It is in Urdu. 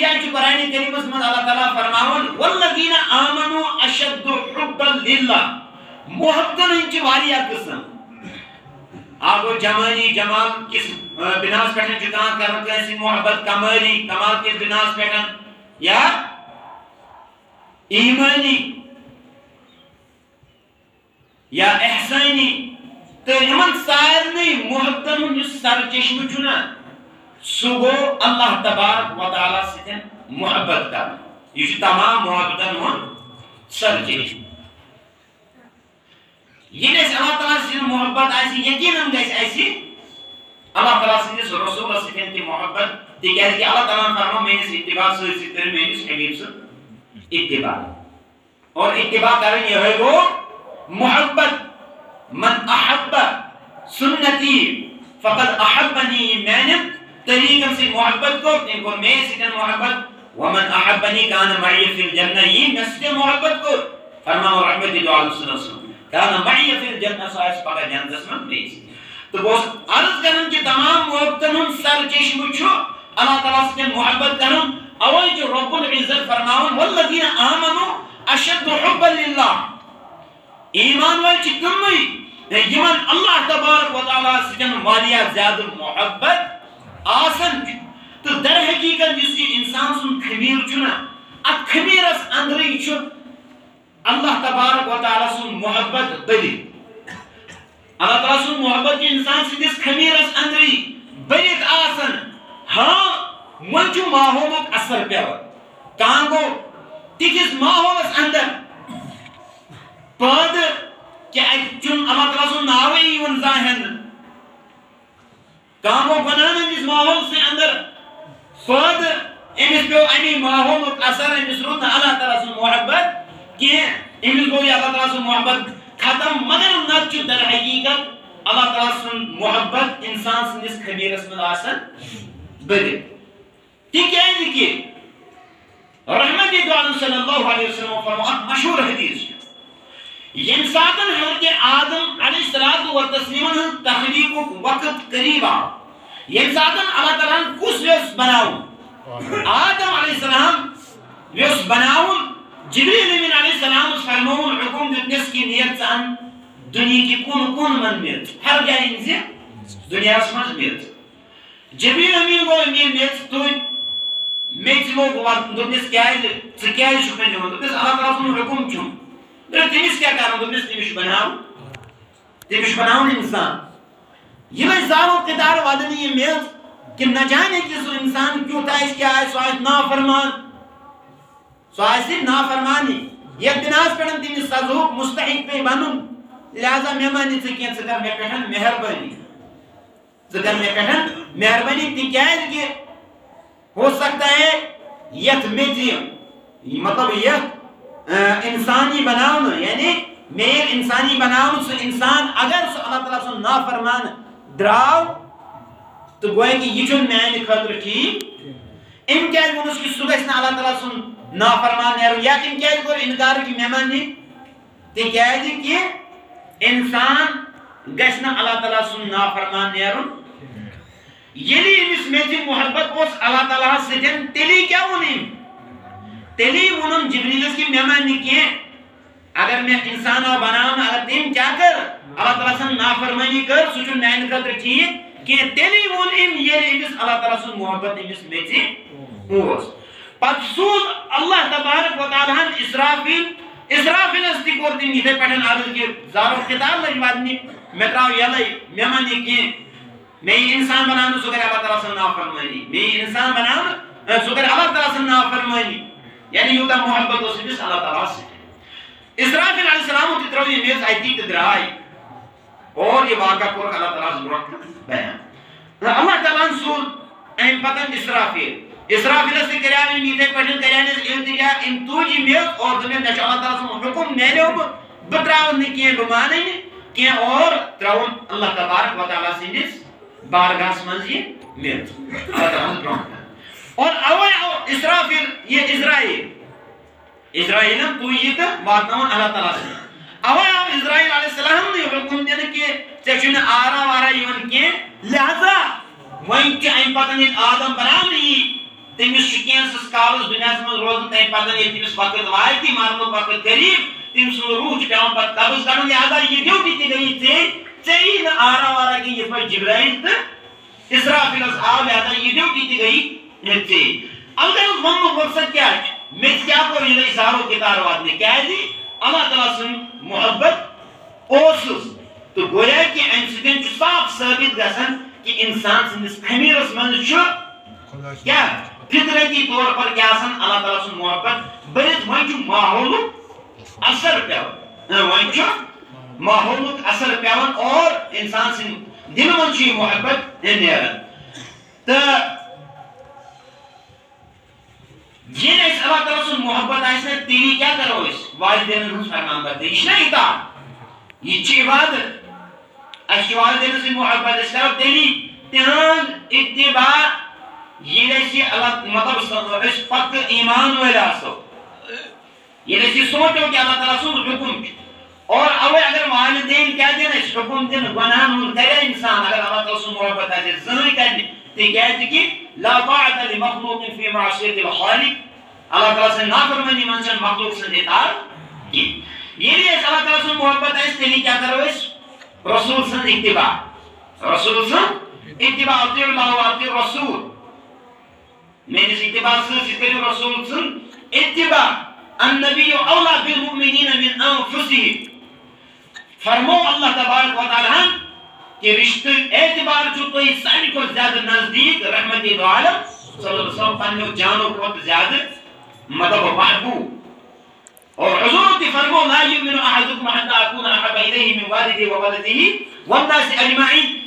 جائے قرآن کریم میں اللہ تعالیٰ فرماون والذین آمنوا اشد حبا للہ محبتن ہنچ واریہ قسم آگو جمالی جمال کس بناس پیٹھن چکان کرتے ہیں محبت کمالی کمال کس بناس پیٹھن یا ایمانی یا احسانی تو یمن سارنی محبتن ہنچ سر چشم چنا سگو اللہ تبارک و تعالیٰ سے محبت کرنا یہ تمام محبتن ہن سر چشم یہ اللہ تعالیٰ سے محبت ایسی یقیناً گیس ایسی اللہ تعالیٰ سے رسول سے کی محبت دیکھیں کہ اللہ تعالیٰ فرما میں نے اتباع سے کر میں نے حبیب سے اتباع اور اتباع کریں یہ ہے وہ محبت من احب سنتی فقد احبنی میں نے طریقہ سے محبت کو میں سے محبت ومن احبنی کان معی فی الجنہ یہ میں سے محبت کو فرما رحمت اللہ علیہ وسلم کانا معی فی الجنہ سائس پاکا جنت اسمان بیس تو بہت عرض کرن کہ تمام محبتن ہم سر چشم چھو اللہ تعالیٰ سے محبت کرن اول جو رب العزت فرماون والذین آمنوا اشد حبا للہ ایمان والچ کمی یمن اللہ تبارک و تعالیٰ سے واریہ زیادہ محبت آسن تو در حقیقت جس انسان سن خمیر چنا ات خمیر اس اندری چھو اللہ تبارک و تعالیٰ سن محبت بلی اللہ تعالیٰ سن محبت کی انسان سے جس خمیر اس اندری بلیت آسن ہاں منچو ماحولت اثر پیور کانگو تکس ماحول اس اندر پاد کہ چون اللہ تعالیٰ سن ناوئی ون ظاہن کانگو بنانا جس ماحول سے اندر پاد امس پیو امی ماحولت اثر امس رونا اللہ تعالیٰ سن محبت کہ امس گوئی اللہ تعالیٰ سے محبت ختم مگر نچو در حقیقت اللہ تعالیٰ سے محبت انسان سے اس خبیر اسم آسن بلے ٹھیک ہے کہ رحمت دعا صلی اللہ علیہ وسلم فرمایا مشہور حدیث یم ساتن حضرت آدم علیہ الصلوۃ والتسلیم تخلیق وقت قریب آو یم ساتن اللہ تعالیٰ کس ویس بناو آدم علیہ السلام ویس بناو جبریل امین علیہ السلام اس فرمون حکم دنیس کی نیت سان دنیا کی کون من میت ہر جائیں سے دنیا سمجھ میت جبریل امین کو امین میت تو میت وہ دنیس کیا ہے شکر جو دنیس اللہ تعالیٰ سن حکم چون تیمیس کیا کرنا دنیس تیمیش بناؤ انسان یہ میں زارو قدار وادنی یہ میت کہ نہ جانے کہ سو انسان کیوں تھا اس کیا ہے سوائد نافرمان سوائسی نافرمانی یک دناس پڑھن تیمی سازوک مستحق پہ بنن لہذا مہمانی سکین سکر میں پہن مہربانی تی کیا ہے کہ ہو سکتا ہے یک میٹی مطلب یک انسانی بناؤن یعنی میل انسانی بناؤن سو انسان اگر سو اللہ تعالیٰ سو نافرمان دراؤ تو گوئے کہ یہ چون میں خطر ٹھیک امکان اس کی صبح سے اللہ تعالیٰ سن نافرمان ہے یا امکان کو انکار کی مہمان نہیں تو کیا ہے کہ انسان گشنا اللہ تعالیٰ سن نافرمان ہے یلی اس میں جی محبت اس اللہ تعالیٰ سے جن تلی کیا ونیم تلی ونم جبریل اس کی مہمان نہیں کیے اگر میں انسان بناؤں اگر تیم کیا کر اللہ تعالیٰ سن نافرمانی کر سوچو نائن قدر ٹھیک کہ تلی ونیم یلی اس اللہ تعالیٰ سن محبت اس میں جی اوز پتسود اللہ تبارک و تعالیٰ اسرافیل استی کورتی نیتے پیٹھن عرض کے زارو خطاب لجوادنی متراو یلی مہمانی کی میں انسان بنانا سکر اللہ تعالیٰ سے نافرمانی میں انسان بنانا سکر اللہ تعالیٰ سے نافرمانی یعنی یوتا محبت ہو سکر اللہ تعالیٰ سے اسرافیل علیہ السلام تتروی میز آئیتی تدرائی اور یہ واقعہ کورک اللہ تعالیٰ سے برکت بیان اللہ تعالیٰ سول اہم پتن اسرافیل سے کریانی نیتے پڑھن کریانی سے التجا ان توجی میز اور دنیا نشاء اللہ تعالیٰ سے حکم میلے ہو بتراؤن نے کیے بمانے کیے اور تراؤن اللہ تبارک و تعالیٰ سے نس بارگاہ منزی میز اور اسرافیل یہ اسرائیل توجیت واتناون اللہ تعالیٰ سے اسرائیل علیہ السلام نے حکم دینے کہ چچن آرا وارا یون کے لہذا وہیں کہ این پتن آدم بنام نہیں تمس کینسس کالس دنیا من روزن تم پتہ یہ تمس وقت وات مرن وقت قریب تم سن روح پیوان پہ قبض کرن لہذا یہ ڈیوٹی تہ گئی ژے نا آرا وارا گئی یہ پہ جبرائیل تو اسرافیلس آو لہذا یہ ڈیوٹی تہ گئی ژے البتہ ون مقصد کیا مے کیا کور یہ اشارو کتار واتنے کیازِ اللہ تعالیٰ سن محبت اوسس تو گویا کہ ام سن صاف ثابت گژھان کہ انسان سندس خمیرس من کیا فطرتی طور پر کیا اللہ تعالیٰ سن محبت بلت ون ماحول اثر پیوان ماحول اثر پیوان اور انسان سن دل من محبت نیران تو یہ اللہ تعالیٰ سن محبت آئے تیلی کیا کرو اس والدین ہن فرمان برداری یہ چھنا اطاعت یہ عبادت اس والدین سے محبت اس کرو تیلی تہن اتباع یہ اللہ مطلب اس پک ایمان والے آسو یہ سوچو کہ اللہ تعالیٰ سن حکم اور اوے اگر والدین کیا دین اس حکم دین گناہ نور کرے انسان اگر اللہ تعالیٰ سن محبت آئے زن کرنے تکیازِ کہ لا طاعت لمخلوق فی معصیت الخالق اللہ تعالیٰ سے نافرمانی من چن مخلوق سے اطاعت کی یہ لیے اللہ تعالیٰ سے محبت ہے اس لیے کیا کرو اس رسول سے اتباع رسول سے اتباع اطیع اللہ و اطیع رسول میں نے اتباع سے کرو رسول سے اتباع النبی اولا بالمؤمنین من انفسهم فرمو اللہ تبارک و تعالیٰ کہ رشتہ اعتبار جو تو اس ساری کو زیادہ نزدیک رحمت عالم صلی اللہ علیہ وسلم پنیو جانو کو زیادہ مطلب محبوب اور حضور تی فرمو لا یؤمن احدکم حتی اکون احب الیہ من والدہ و ولدہ والناس اجمعین